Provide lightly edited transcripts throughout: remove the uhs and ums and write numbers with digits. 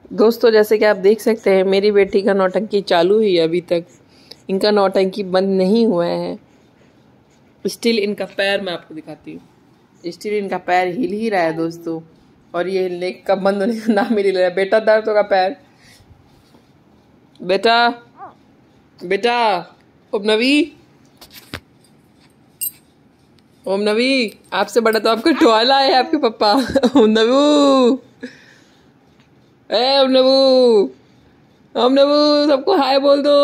दोस्तों जैसे कि आप देख सकते हैं मेरी बेटी का नौटंकी चालू ही है, अभी तक इनका नौटंकी बंद नहीं हुआ है। स्टिल इनका पैर मैं आपको दिखाती हूँ, स्टिल इनका पैर हिल ही रहा है दोस्तों, और ये हिलने का बंद होने का नाम ही नहीं ले रहा। बेटा दर्द होगा पैर, बेटा बेटा ओम नवी, ओम नवी आपसे बड़ा तो आपका टोला है आपके पापा। ओम नवू, ओम नवू, ओम नवू सबको हाय बोल दो।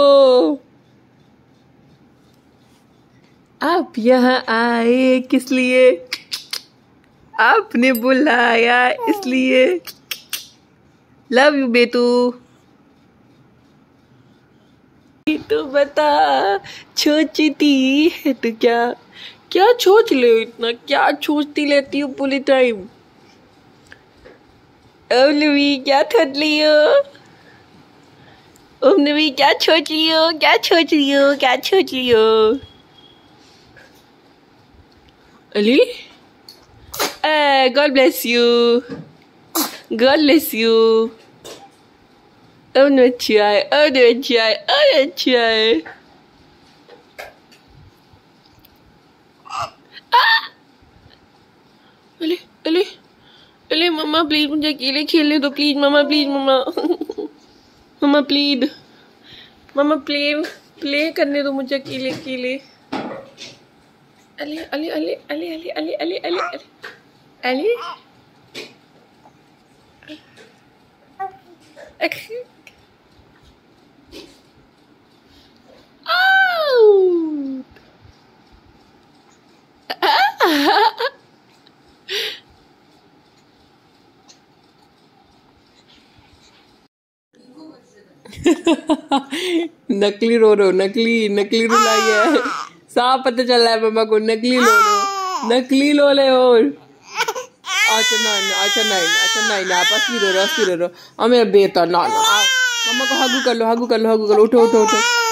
आप यहाँ आए किस लिए, आपने बुलाया इसलिए। लव यू बेटू। तो बता सोचती है तो क्या क्या सोच ले हो, इतना क्या सोचती लेती हो पूरे टाइम। ओम नवी क्या सोच रही हो, ओम नवी क्या सोच रही हो, क्या सोच रही हो, क्या सोच रही हो। Ali God bless you, God bless you। Oh no try, oh no try, oh no try। Ali Ali Ali mamma please मुझे अकेले खेलने दो please, mamma please, mamma mamma please, mamma play करने दो मुझे अकेले अकेले। अली अली अली अली अली अली अली अली अली नकली रो रो, नकली रुलाई है, साफ पता चल रहा है मम्मा को। नकली लो लो, नकली लो ले। और अच्छा नहीं आप असली रो रो, असली रो रो। और मेरा बेटा ना ना, मम्मा को हगू कर लो, हगू कर लो, हगू कर लो। उठो उठो उठो।